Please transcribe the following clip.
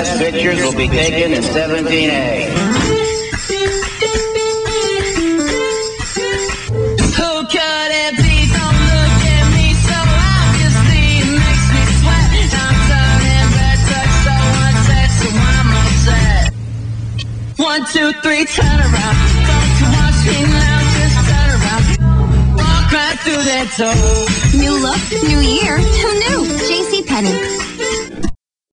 last pictures will be taken in 17A. Who could it be? Don't look at me so obviously. It makes me sweat. I'm turning red, touch so unsaid, so I'm upset. 1, 2, 3, turn around. Don't you watch me now? Just turn around. Walk right through that door. New look, new year. Who knew? JCPenney.